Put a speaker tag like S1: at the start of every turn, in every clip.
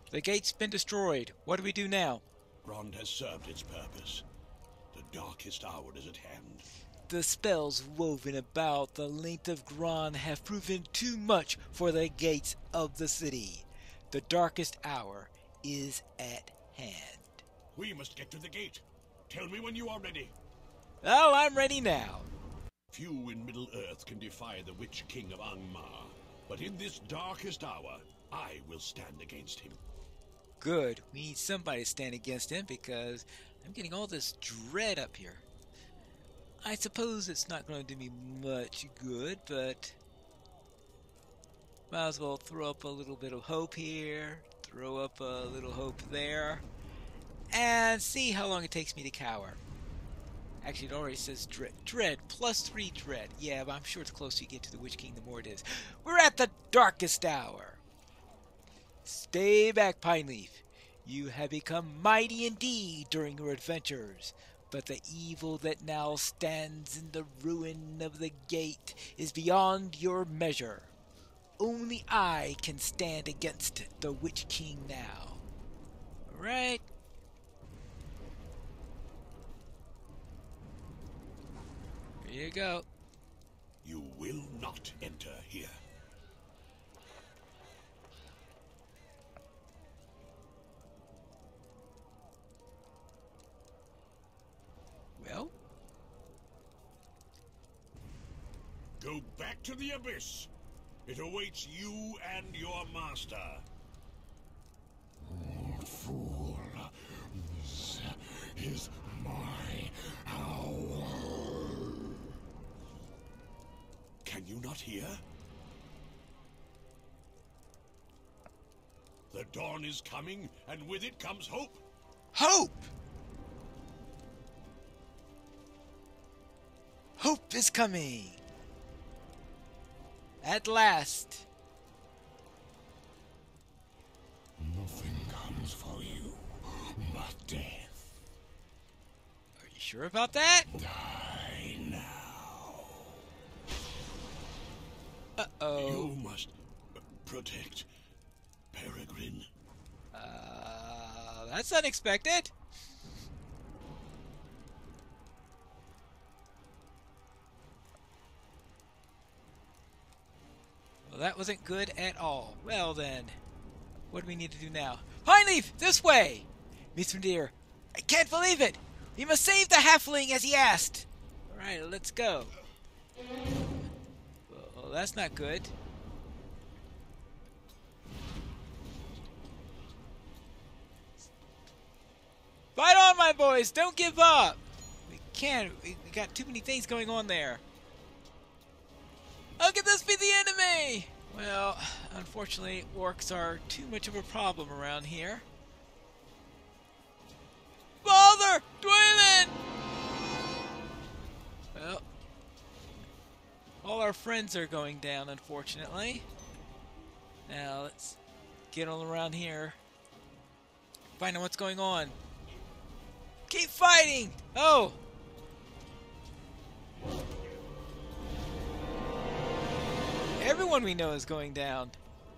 S1: The gate's been destroyed. What do we do now?
S2: Grond has served its purpose. The darkest hour is at hand.
S1: The spells woven about the length of Gron have proven too much for the gates of the city. The darkest hour is at hand.
S2: We must get to the gate. Tell me when you are ready.
S1: Well, I'm ready now.
S2: Few in Middle-earth can defy the Witch King of Angmar. But in this darkest hour, I will stand against him.
S1: Good. We need somebody to stand against him because I'm getting all this dread up here. I suppose it's not going to do me much good, but might as well throw up a little bit of hope here, throw up a little hope there, and see how long it takes me to cower. Actually, it already says dread. Dread, +3 dread. Yeah, but I'm sure it's closer you get to the Witch King, the more it is. We're at the darkest hour. Stay back, Pineleaf. You have become mighty indeed during your adventures, but the evil that now stands in the ruin of the gate is beyond your measure. Only I can stand against the Witch King now. Alright. Here you go.
S2: You will not enter here.
S1: Well?
S2: Go back to the Abyss. It awaits you and your master. Fool. This is my hour. Can you not hear? The dawn is coming, and with it comes hope.
S1: Hope! Hope is coming! At last!
S2: Nothing comes for you but death.
S1: Are you sure about that?
S2: Die now.
S1: Uh-oh.
S2: You must protect Peregrine.
S1: That's unexpected. Well, that wasn't good at all. Well then, what do we need to do now? Pineleaf, this way! Mithrandir, I can't believe it! We must save the halfling as he asked! Alright, let's go. Well, that's not good. Fight on, my boys! Don't give up! We can't. We got too many things going on there. How can this be the enemy? Well, unfortunately, orcs are too much of a problem around here. Father! Dwayman! Well, all our friends are going down, unfortunately. Now, let's get all around here. Find out what's going on. Keep fighting! Oh! Everyone we know is going down.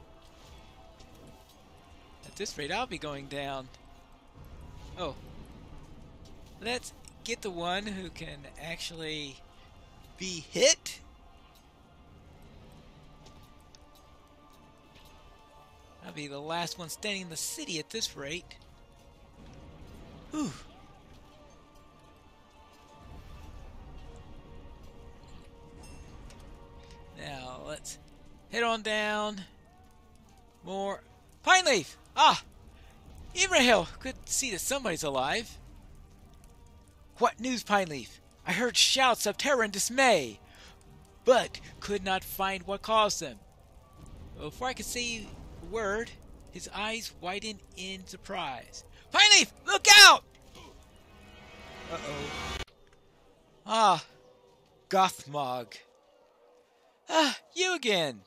S1: At this rate, I'll be going down. Oh. Let's get the one who can actually be hit. I'll be the last one standing in the city at this rate. Whew. Now, let's head on down. More. Pineleaf! Ah! Imrahil! Good to see that somebody's alive. What news, Pineleaf? I heard shouts of terror and dismay, but could not find what caused them. Before I could say a word, his eyes widened in surprise. Pineleaf! Look out! Uh-oh. Ah, Gothmog. Ah, you again!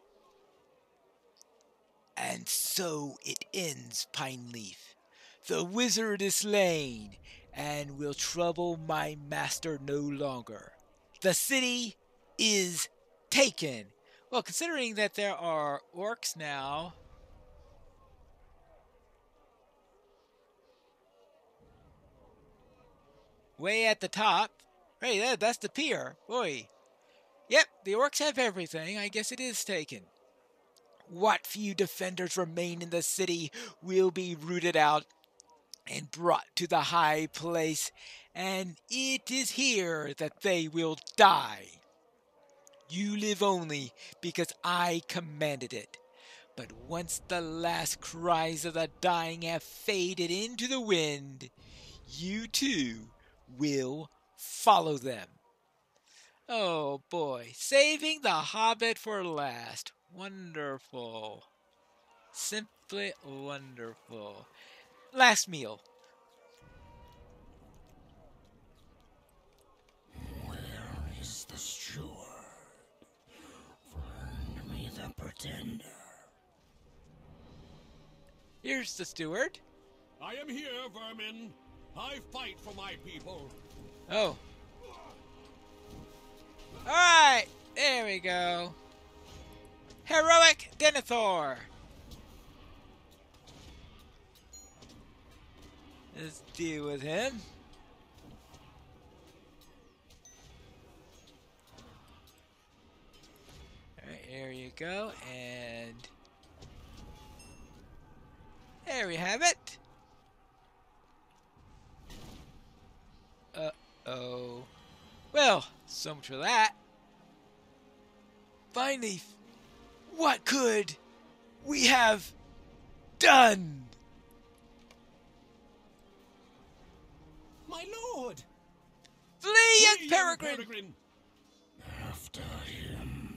S1: And so it ends, Pineleaf. The wizard is slain, and will trouble my master no longer. The city is taken. Well, considering that there are orcs now, way at the top. Hey, that's the pier. Boy. Yep, the orcs have everything. I guess it is taken. What few defenders remain in the city will be rooted out and brought to the high place, and it is here that they will die. You live only because I commanded it. But once the last cries of the dying have faded into the wind, you too will follow them. Oh boy, saving the Hobbit for last. Wonderful. Simply wonderful. Last meal.
S3: Where is the steward? Find me the pretender.
S1: Here's the steward.
S2: I am here, vermin. I fight for my people.
S1: Oh. Alright, there we go. Heroic Denethor. Let's deal with him. Alright, here you go, and there we have it. Uh-oh. Well, so much for that. Finally, what could we have done?
S2: My lord!
S1: Flee, young Peregrine!
S3: After him.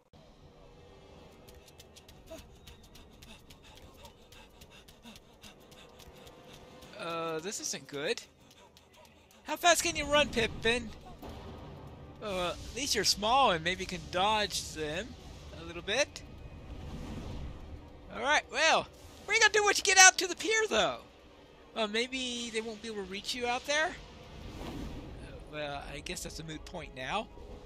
S1: This isn't good. How fast can you run, Pippin? At least you're small and maybe can dodge them a little bit. Alright, well, what are you gonna do once you get out to the pier, though? Maybe they won't be able to reach you out there? Well, I guess that's a moot point now.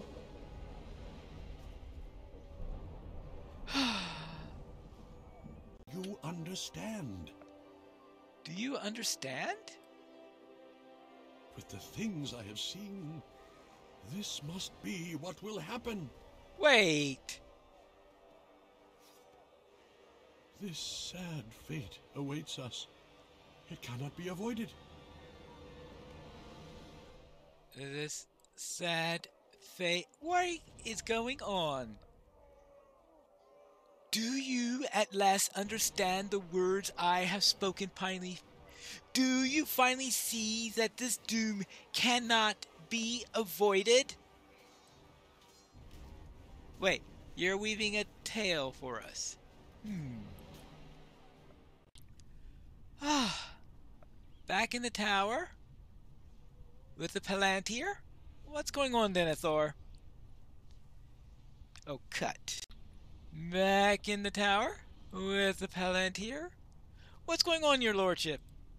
S2: You understand.
S1: Do you understand?
S2: With the things I have seen, this must be what will happen.
S1: Wait!
S2: This sad fate awaits us. It cannot be avoided.
S1: This sad fate. What is going on? Do you at last understand the words I have spoken, Pineleaf? Do you finally see that this doom cannot be avoided? Wait, you're weaving a tale for us. Back in the tower? With the Palantir? What's going on, Denethor? Oh, cut. Back in the tower? With the Palantir? What's going on, your lordship?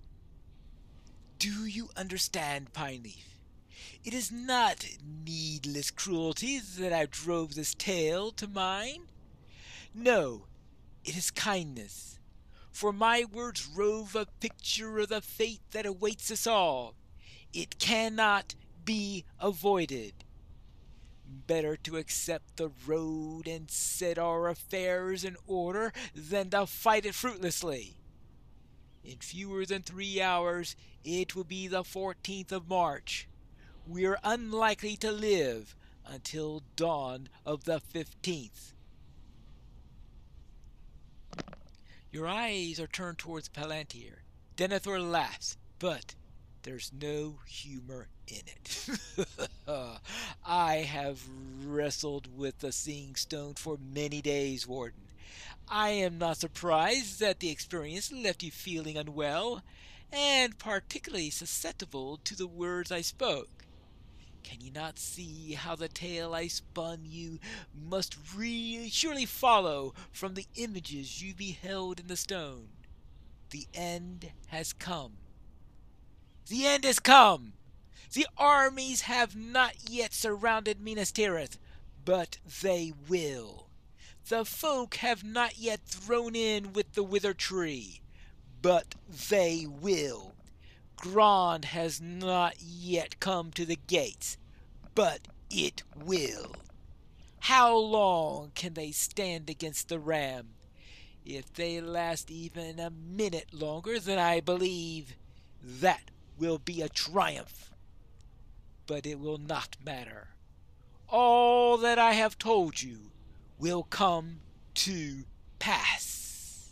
S1: Do you understand, Pineleaf? It is not needless cruelty that I drove this tale to mine. No, it is kindness. For my words rove a picture of the fate that awaits us all. It cannot be avoided. Better to accept the road and set our affairs in order than to fight it fruitlessly. In fewer than 3 hours, it will be the 14th of March. We are unlikely to live until dawn of the 15th. Your eyes are turned towards Palantir. Denethor laughs, but there's no humor in it. I have wrestled with the Seeing Stone for many days, Warden. I am not surprised that the experience left you feeling unwell, and particularly susceptible to the words I spoke. Can you not see how the tale I spun you must surely follow from the images you beheld in the stone? The end has come. The end has come! The armies have not yet surrounded Minas Tirith, but they will. The folk have not yet thrown in with the Wither Tree, but they will. Grond has not yet come to the gates, but it will. How long can they stand against the ram? If they last even a minute longer, then I believe that will be a triumph. But it will not matter. All that I have told you will come to pass.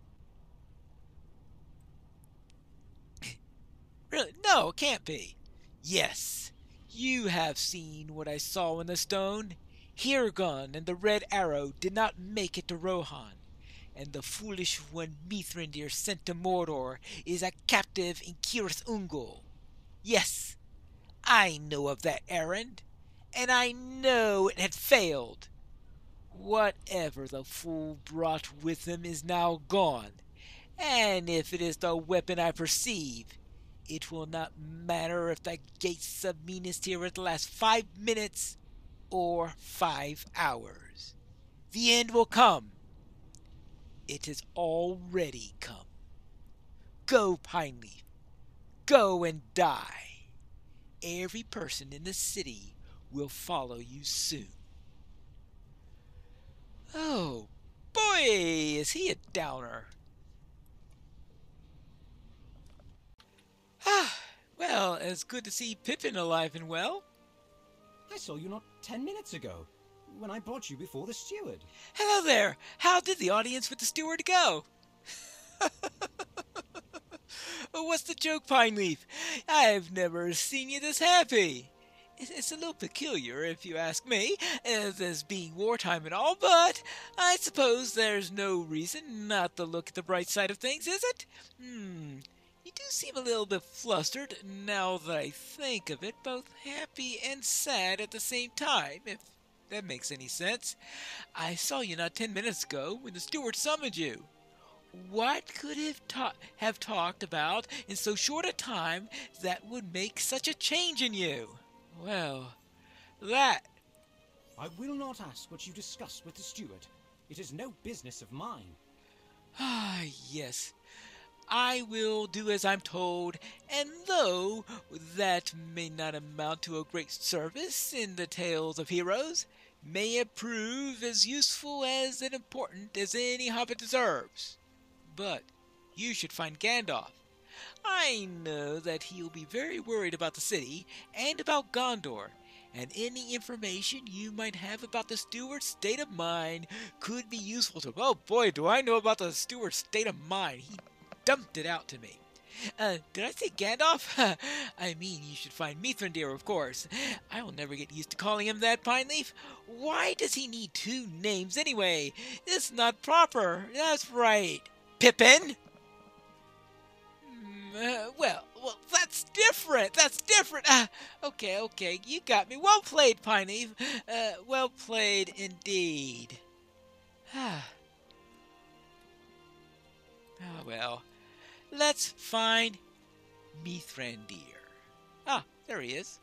S1: Really? No, it can't be. Yes, you have seen what I saw in the stone. Hirgun and the Red Arrow did not make it to Rohan, and the foolish one Mithrandir sent to Mordor is a captive in Cirith Ungol. Yes, I know of that errand, and I know it had failed. Whatever the fool brought with him is now gone, and if it is the weapon I perceive, it will not matter if the gates of Minas Tirith last 5 minutes or 5 hours. The end will come. It has already come. Go, Pineleaf. Go and die. Every person in the city will follow you soon. Oh, boy, is he a downer. Well, it's good to see Pippin alive and well.
S4: I saw you not 10 minutes ago, when I brought you before the steward.
S1: Hello there. How did the audience with the steward go? What's the joke, Pineleaf? I've never seen you this happy. It's a little peculiar, if you ask me, as being wartime and all, but I suppose there's no reason not to look at the bright side of things, is it? You do seem a little bit flustered, now that I think of it, both happy and sad at the same time, if that makes any sense. I saw you not 10 minutes ago when the steward summoned you. What could have talked about in so short a time that would make such a change in you? Well, that...
S4: I will not ask what you discussed with the steward. It is no business of mine.
S1: Yes. I will do as I'm told, and though that may not amount to a great service in the tales of heroes, may it prove as useful as and important as any hobbit deserves. But you should find Gandalf. I know that he'll be very worried about the city and about Gondor, and any information you might have about the steward's state of mind could be useful to him. Oh boy, do I know about the steward's state of mind. He dumped it out to me. Did I say Gandalf? I mean, you should find Mithrandir, of course. I will never get used to calling him that, Pineleaf. Why does he need 2 names anyway? It's not proper. That's right. Pippin? Well, that's different. That's different. Okay, you got me. Well played, Pineleaf. Well played indeed. Well, let's find Mithrandir. There he is.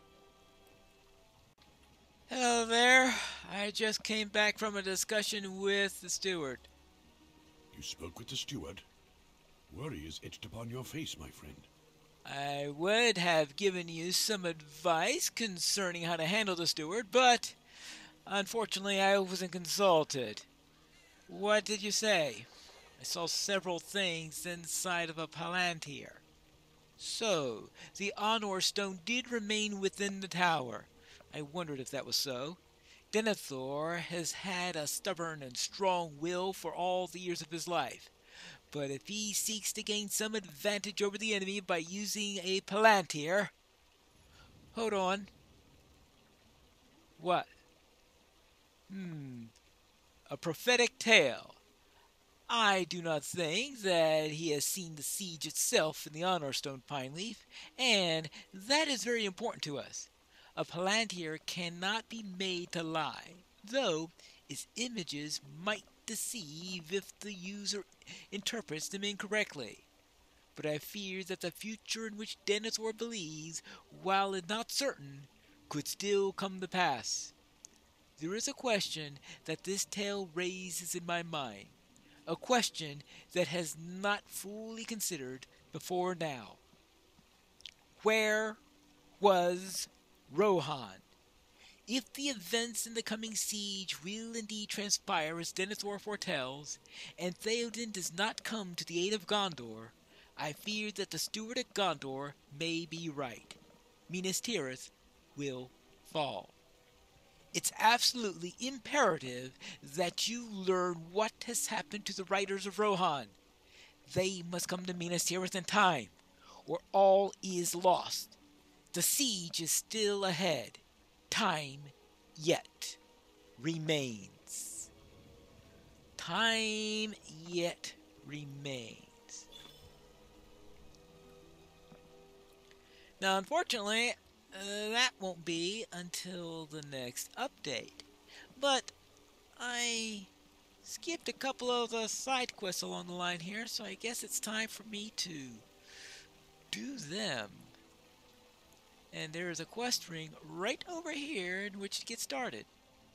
S1: Hello there. I just came back from a discussion with the steward.
S2: You spoke with the steward? Worry is etched upon your face, my friend.
S1: I would have given you some advice concerning how to handle the steward, but unfortunately I wasn't consulted. What did you say? I saw several things inside of a palantir. So, the Honor Stone did remain within the tower. I wondered if that was so. Denethor has had a stubborn and strong will for all the years of his life. But if he seeks to gain some advantage over the enemy by using a palantir... Hold on. What? A prophetic tale. I do not think that he has seen the siege itself in the Honor Stone, Pineleaf, and that is very important to us. A palantir cannot be made to lie, though its images might deceive if the user interprets them incorrectly. But I fear that the future in which Denethor believes, while not certain, could still come to pass. There is a question that this tale raises in my mind, a question that has not fully considered before now. Where was Rohan? If the events in the coming siege will indeed transpire as Denethor foretells, and Theoden does not come to the aid of Gondor, I fear that the steward at Gondor may be right. Minas Tirith will fall. It's absolutely imperative that you learn what has happened to the riders of Rohan. They must come to Minas Tirith in time, or all is lost. The siege is still ahead. Time yet remains. Time yet remains. Now, unfortunately, that won't be until the next update. But I skipped a couple of the side quests along the line here, so I guess it's time for me to do them. And there is a quest ring right over here in which to get started.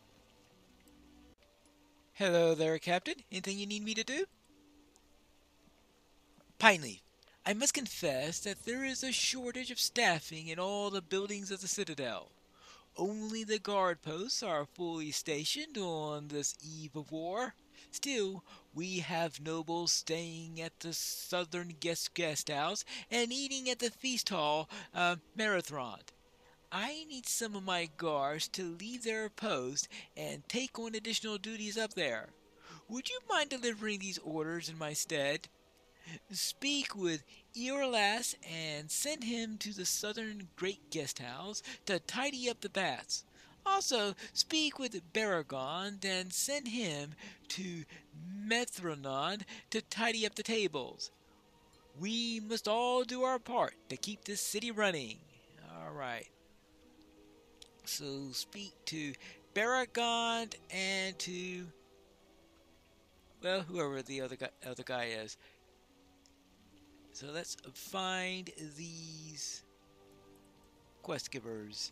S1: Hello there, Captain. Anything you need me to do? Pineleaf, I must confess that there is a shortage of staffing in all the buildings of the Citadel. Only the guard posts are fully stationed on this eve of war. Still, we have nobles staying at the southern guest house and eating at the feast hall, Marathon. I need some of my guards to leave their post and take on additional duties up there. Would you mind delivering these orders in my stead? Speak with Eorlas and send him to the southern great guest house to tidy up the baths. Also, speak with Baragon and send him to Methronod to tidy up the tables. We must all do our part to keep this city running. Alright. So speak to Baragon and to, well, whoever the other guy is. So let's find these quest givers.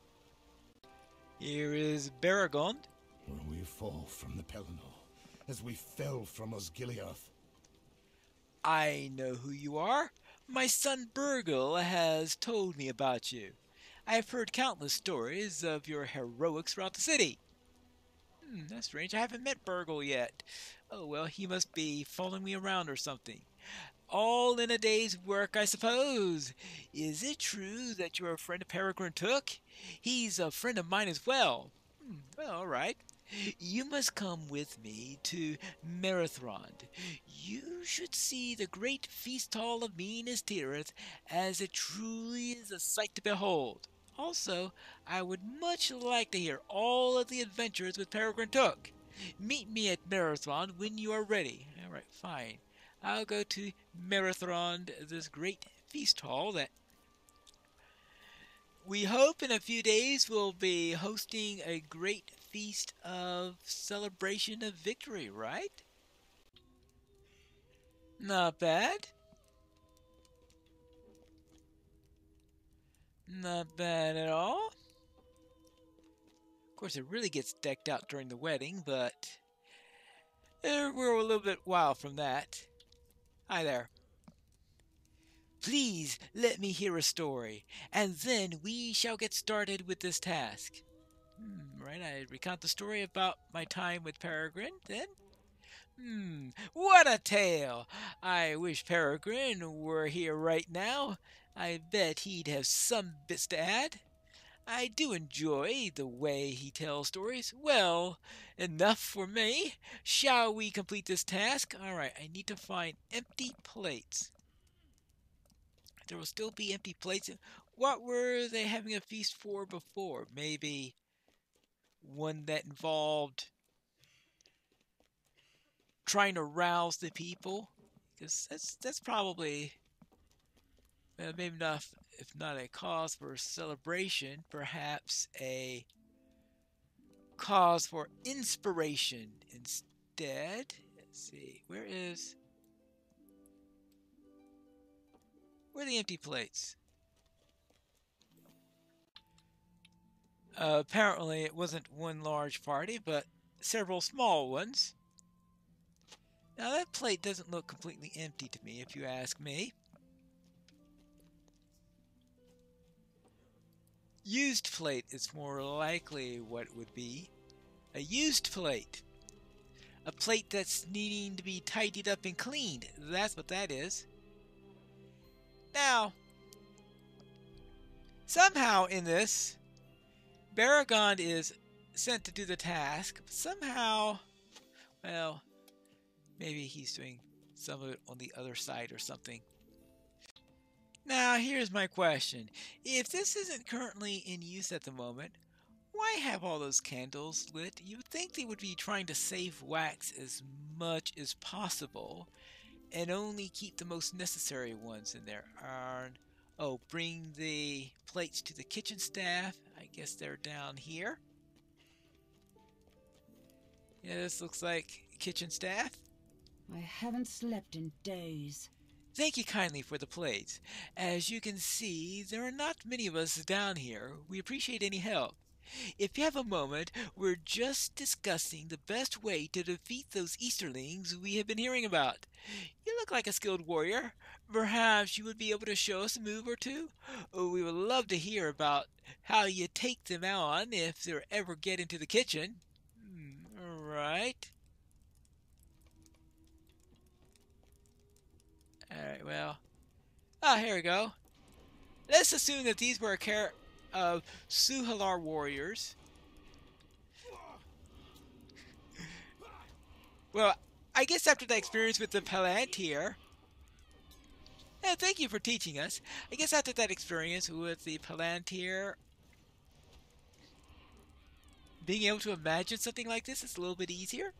S1: Here is Baragon.
S3: Will we fall from the Pelennor, as we fell from Osgiliath?
S1: I know who you are. My son Burgle has told me about you. I have heard countless stories of your heroics throughout the city. That's strange. I haven't met Burgle yet. Oh well, he must be following me around or something. All in a day's work, I suppose. Is it true that you're a friend of Peregrine Took? He's a friend of mine as well. Well, all right. You must come with me to Marathon. You should see the great feast hall of Minas Tirith, as it truly is a sight to behold. Also, I would much like to hear all of the adventures with Peregrine Took. Meet me at Marathon when you are ready. All right, fine. I'll go to Marathon, this great feast hall that we hope in a few days we'll be hosting a great feast of celebration of victory, right? Not bad. Not bad at all. Of course, it really gets decked out during the wedding, but we're a little bit while from that. Hi there. Please let me hear a story, and then we shall get started with this task. Right, I recount the story about my time with Peregrine, then? What a tale! I wish Peregrine were here right now. I bet he'd have some bits to add. I do enjoy the way he tells stories. Well, enough for me. Shall we complete this task? Alright, I need to find empty plates. There will still be empty plates. What were they having a feast for before? Maybe one that involved trying to rouse the people? Because that's probably maybe not, if not a cause for celebration, perhaps a cause for inspiration instead. Let's see, where are the empty plates? Apparently it wasn't one large party, but several small ones. Now that plate doesn't look completely empty to me, if you ask me. Used plate is more likely what it would be. A used plate. A plate that's needing to be tidied up and cleaned. That's what that is. Now, somehow in this, Baragon is sent to do the task, but somehow, well, maybe he's doing some of it on the other side or something. Now, here's my question. If this isn't currently in use at the moment, why have all those candles lit? You would think they would be trying to save wax as much as possible and only keep the most necessary ones in there. Oh, bring the plates to the kitchen staff. I guess they're down here. Yeah, this looks like kitchen staff.
S5: I haven't slept in days.
S1: Thank you kindly for the plates. As you can see, there are not many of us down here. We appreciate any help. If you have a moment, we're just discussing the best way to defeat those Easterlings we have been hearing about. You look like a skilled warrior. Perhaps you would be able to show us a move or two? Oh, we would love to hear about how you take them on if they ever get into the kitchen. All right. Alright, well. Here we go. Let's assume that these were a pair of Suhalar warriors. Well, I guess after that experience with the Palantir, thank you for teaching us. I guess after that experience with the Palantir, being able to imagine something like this is a little bit easier.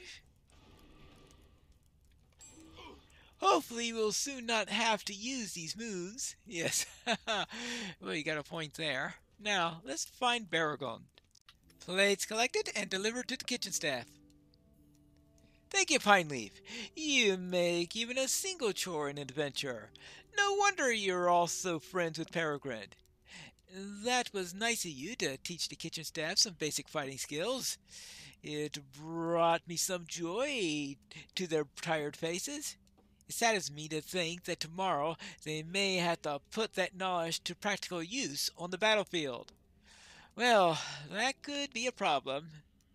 S1: Hopefully we'll soon not have to use these moves. Yes. Well, you got a point there. Now, let's find Baragon. Plates collected and delivered to the kitchen staff. Thank you, Pineleaf. You make even a single chore an adventure. No wonder you're also friends with Peregrine. That was nice of you to teach the kitchen staff some basic fighting skills. It brought me some joy to their tired faces. It saddens me to think that tomorrow they may have to put that knowledge to practical use on the battlefield. Well, that could be a problem.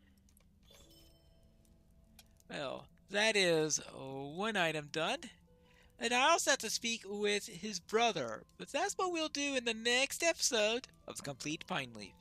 S1: Well, that is one item done. And I also have to speak with his brother. But that's what we'll do in the next episode of The Complete Pineleaf.